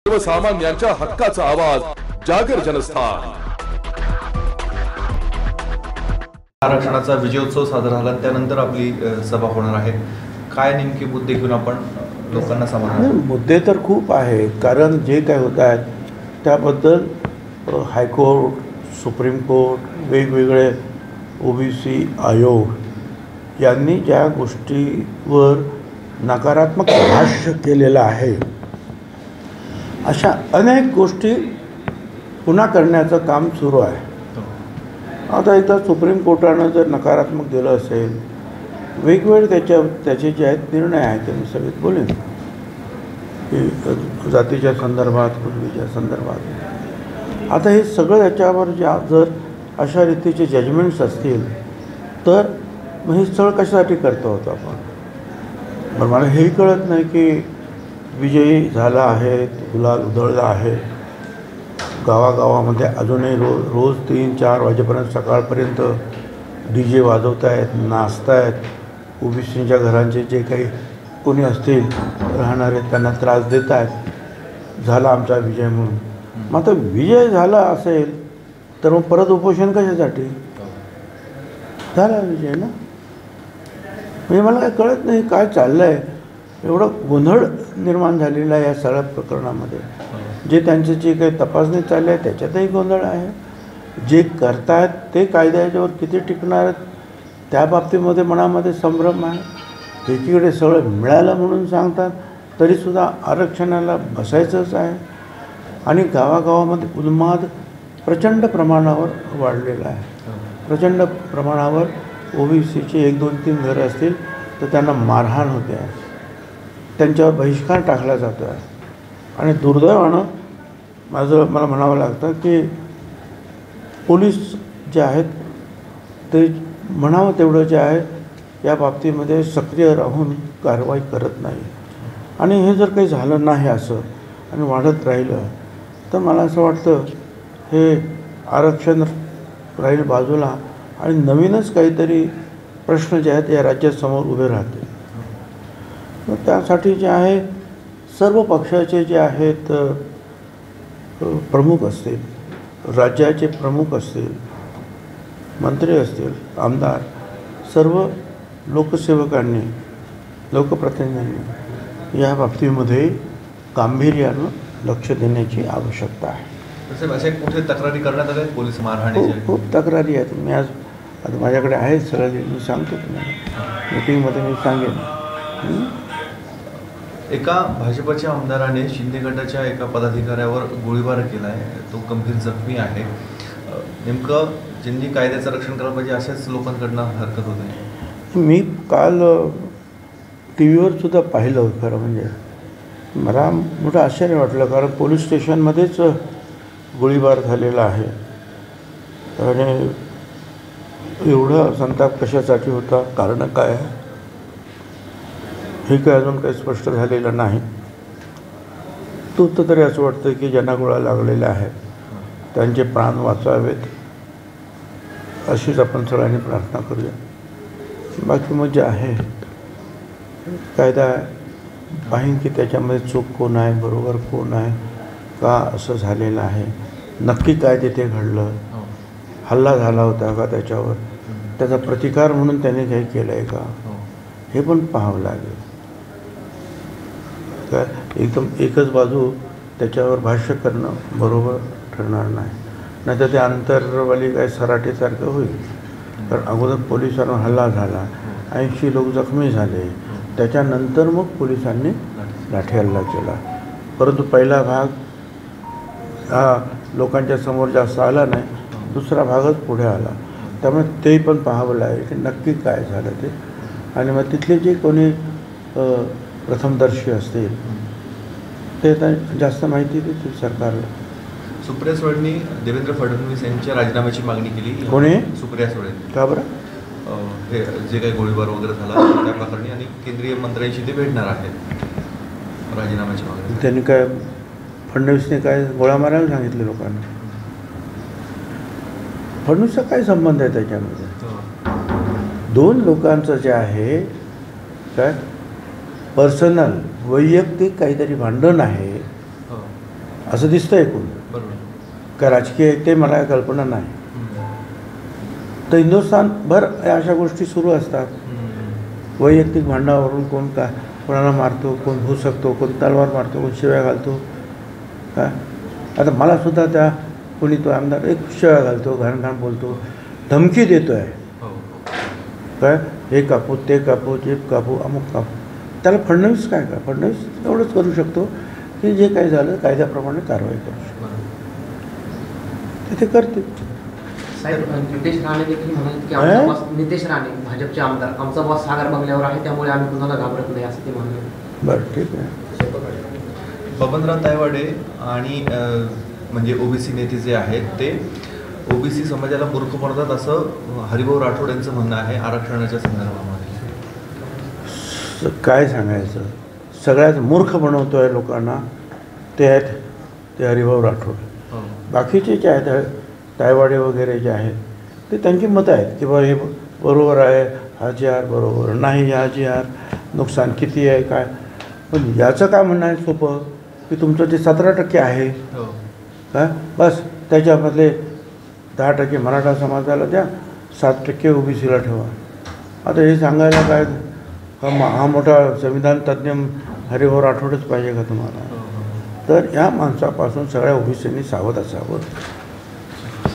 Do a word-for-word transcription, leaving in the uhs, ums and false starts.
सर्वसामान्यांच्या हक्काचा आवाज जागर जनस्थान। आरक्षणाचा विजयोत्सव साजरा झाला त्यानंतर आपली सभा होणार आहे। काय नेमके मुद्दे घेऊन आपण लोकांना सांगणार? मुद्दे तर खूप आहे, कारण जे काय होत आहेत त्याबद्दल हायकोर्ट, सुप्रीम कोर्ट, वेगवेगळे ओबीसी आयोग यांनी ज्या गोष्टीवर नकारात्मक भाष्य केलेलं आहे, अशा अनेक गोष्टी पुन्हा करण्याचं काम सुरू आहे। आता एकदा सुप्रीम कोर्टानं जर नकारात्मक दिलं असेल, वेगवेगळे त्याच्या त्याचे जे आहेत निर्णय आहेत ते मी सगळ्यात बोलेन की जातीच्या संदर्भात, कुटुंबीच्या संदर्भात। आता हे सगळं याच्यावर ज्या जर अशा रीतीचे जजमेंट्स असतील तर मग हे स्थळ कशासाठी करतो होतो आपण? पण मला हेही कळत नाही की विजयी झाला आहे, गुलाल उधळला आहे, गावागावामध्ये अजूनही रोज रोज तीन चार वाजेपर्यंत सकाळपर्यंत डी जे वाजवत आहेत, नाचत आहेत, ओबीसीच्या घरांचे जे काही कोणी असतील राहणारे त्यांना त्रास देत आहेत, झाला आमचा विजय म्हणून। मग आता विजय झाला असेल तर मग परत उपोषण कशासाठी? झाला विजय ना। म्हणजे मला काय कळत नाही काय चाललं आहे, एवढं गोंधळ निर्माण झालेला आहे या सगळ्या प्रकरणामध्ये। जे त्यांचे जे काही तपासणी चालली आहे त्याच्यातही गोंधळ आहे, जे करतायत ते कायद्याच्यावर किती टिकणार आहेत त्या बाबतीमध्ये मनामध्ये संभ्रम आहे। एकीकडे सगळं मिळालं म्हणून सांगतात तरीसुद्धा आरक्षणाला बसायचंच आहे, आणि गावागावामध्ये उन्माद प्रचंड प्रमाणावर वाढलेला आहे। प्रचंड प्रमाणावर ओबीसीचे एक दोन तीन घरं असतील तर त्यांना मारहाण होते आहे, त्यांच्यावर बहिष्कार टाकला जातो आहे। आणि दुर्दैवानं माझं मला म्हणावं लागतं की पोलीस जे आहेत ते म्हणावं तेवढं जे आहे या बाबतीमध्ये सक्रिय राहून कारवाई करत नाही। आणि हे जर काही झालं नाही असं आणि वाढत राहिलं तर मला असं वाटतं हे आरक्षण राहील बाजूला आणि नवीनच काहीतरी प्रश्न जे आहेत या राज्यासमोर उभे राहतील। मग त्यासाठी जे आहे सर्व पक्षाचे जे आहेत प्रमुख असतील, राज्याचे प्रमुख असतील, मंत्री असतील, आमदार, सर्व लोकसेवकांनी, लोकप्रतिनिधींनी या बाबतीमध्ये गांभीर्यानं लक्ष देण्याची आवश्यकता आहे। असे कुठे तक्रारी करण्यात आल्या पोलीस मारहाणीच्या? खूप तक्रारी आहेत। मी आज आता माझ्याकडे आहेत सगळं, मी सांगतो तुम्हाला, मीटिंगमध्ये मी सांगेन। एका भाजपच्या आमदाराने शिंदे गटाच्या एका पदाधिकाऱ्यावर गोळीबार केला आहे, तो गंभीर जखमी आहे। नेमकं ज्यांनी कायद्याचं रक्षण करायला पाहिजे अशाच लोकांकडनं हरकत होते। मी काल टी व्हीवर सुद्धा पाहिलं, खरं म्हणजे मला मोठं आश्चर्य वाटलं, कारण पोलीस स्टेशनमध्येच गोळीबार झालेला आहे आणि एवढा संताप कशासाठी होता, कारण काय आहे हे काय अजून काही स्पष्ट झालेलं नाही। तो तरी असं वाटतं की ज्यांना गोळ्या लागलेल्या आहेत त्यांचे प्राण वाचावेत अशीच आपण सगळ्यांनी प्रार्थना करूया। बाकी मग जे आहे कायदा पाहीन की त्याच्यामध्ये चूक कोण आहे, बरोबर कोण आहे, का असं झालेलं आहे, नक्की काय तिथे घडलं, हल्ला झाला होता का त्याच्यावर, त्याचा प्रतिकार म्हणून त्याने काही केलं आहे का, हे पण पाहावं लागेल। काय एकदम एकच बाजू त्याच्यावर भाष्य करणं बरोबर ठरणार नाही, नाही तर ते अंतरवाली काय सराटीसारखं होईल। कारण अगोदर पोलिसांवर हल्ला झाला, ऐंशी लोक जखमी झाले, त्याच्यानंतर मग पोलिसांनी लाठी हल्ला केला, परंतु पहिला भाग हा लोकांच्या समोर जास्त आला नाही, दुसरा भागच पुढे आला। त्यामुळे ते पण पाहावं लागेल की नक्की काय झालं ते, आणि मग तिथले जे कोणी प्रथमदर्शी असतील ते जास्त माहिती देतील सरकारला। सुप्रिया सुळेंनी देवेंद्र फडणवीस यांच्या राजीनाम्याची मागणी केली। कोणी? सुप्रिया सुळे। का बरं? हे जे काही गोळीबार वगैरे झाला त्या प्रकरणी, आणि केंद्रीय मंत्र्यांशी ते भेटणार आहेत राजीनाम्याची मागणी। त्यांनी काय, फडणवीसने काय गोळा मारायला सांगितले लोकांना? फडणवीसचा काय संबंध आहे त्याच्यामध्ये? दोन लोकांचं जे आहे काय पर्सनल वैयक्तिक काहीतरी भांडण आहे, असं दिसतं एकूण. बरोबर. काय राजकीय आहे ते मला कल्पना नाही. तर हिंदुस्थानभर अशा गोष्टी सुरू असतात. वैयक्तिक भांडणावरून कोण का कोणाला मारतो, कोण भुसकतो, कोण तलवार मारतो, कोण शिव्या घालतो. काय आता मलासुद्धा त्या कोणी तो आमदार एक शिव्या घालतो, घाणघाण बोलतो, धमकी देतो आहे. काय हे कापू, ते कापू, जीप कापू, अमुक कापू. त्याला फडणवीस काय का फडणवीस एवढंच करू शकतो की जे काही झालं कायद्याप्रमाणे कारवाई करू शकतो. ते करते. साहेब नितेश राणे देखील म्हणाले की आमचा बॉस नितेश राणे भाजपचे आमदार आमचा बॉस सागर बंगल्यावर आहे त्यामुळे आम्ही कुणाला घाबरत नाही असं ते म्हणाले. बरं ठीक आहे. बबनराव तायवाडे आणि म्हणजे ओबीसी नेते जे आहेत ते ओबीसी समाजाला मूर्ख बनवतात असं हरिभाऊ राठोड यांचं म्हणणं आहे आरक्षणाच्या संदर्भामध्ये. काय सांगायचं, सगळ्यात मूर्ख बनवतो आहे लोकांना ते आहेत ते हरिभाऊ राठोड. बाकीचे जे आहेत तायवाडे वगैरे जे आहेत ते त्यांची मतं आहेत की बा हे बरोबर आहे, हा जी आर बरोबर नाही, हा जी आर नुकसान किती आहे काय. पण याचं काय म्हणणं आहे सोपं की तुमचं जे सतरा टक्के आहे काय बस त्याच्यामधले दहा टक्के मराठा समाजाला द्या, सात टक्के ओबीसीला ठेवा. आता हे सांगायला काय हा हा मोठा संविधान तज्ज्ञ हरिभाऊ राठोडच पाहिजे का तुम्हाला. तर या माणसापासून सगळ्या ओबीसींनी सावध असावं.